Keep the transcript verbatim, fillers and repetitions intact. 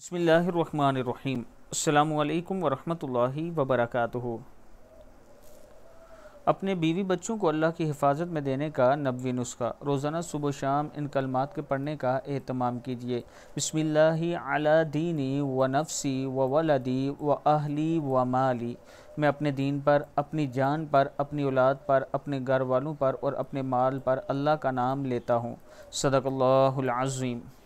बिस्मिल्लाहिर्रहमानिर्रहीम। अस्सलामु अलैकुम वरहमतुल्लाहि वबरकातुहू। अपने बीवी बच्चों को अल्लाह की हिफाजत में देने का नबवी नुस्खा। रोज़ाना सुबह शाम इन कलमात के पढ़ने का एहतमाम कीजिए। बिस्मिल्लाहि अला दीनी व नफ्सी व वलदी व अहली व माली। मैं अपने दीन पर, अपनी जान पर, अपनी औलाद पर, अपने घर वालों पर और अपने माल पर अल्लाह का नाम लेता हूँ। सदक़ल्लाहुल अज़ीम।